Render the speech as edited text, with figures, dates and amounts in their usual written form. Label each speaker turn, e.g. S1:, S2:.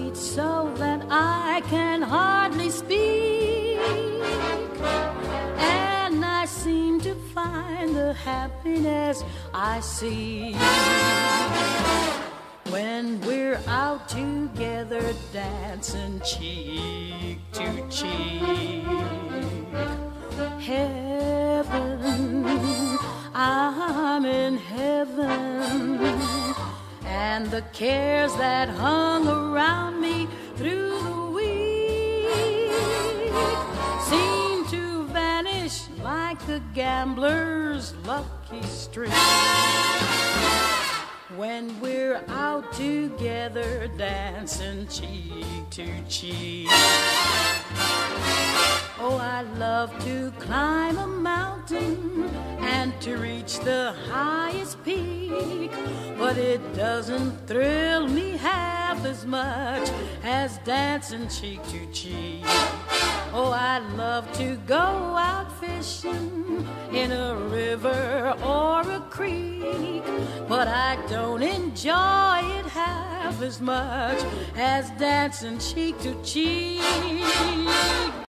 S1: beats so that I can hardly speak, and I seem to find the happiness I seek when we're out together dancing cheek to cheek. Heaven, I'm in heaven, and the cares that hung around me through the week seem to vanish like a gambler's lucky streak when we're out together dancing cheek to cheek. Oh, I love to climb a mountain and to reach the highest peak, but it doesn't thrill me half as much as dancing cheek to cheek. Oh, I love to go out fishing in a river or a creek, but I don't enjoy it half as much as dancing cheek to cheek.